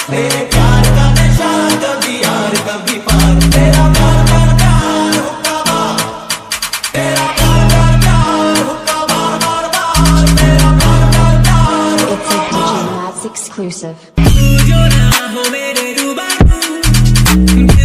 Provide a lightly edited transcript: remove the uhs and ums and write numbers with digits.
तेरे प्यार का नशा कभी यार कभी पार, तेरा प्यार प्यार प्यार हुक्का बार, तेरा प्यार प्यार प्यार हुक्का बार बार बार, तेरा प्यार प्यार प्यार हुक्का बार। It's exclusive. तू जो ना हो मेरे रूबरू,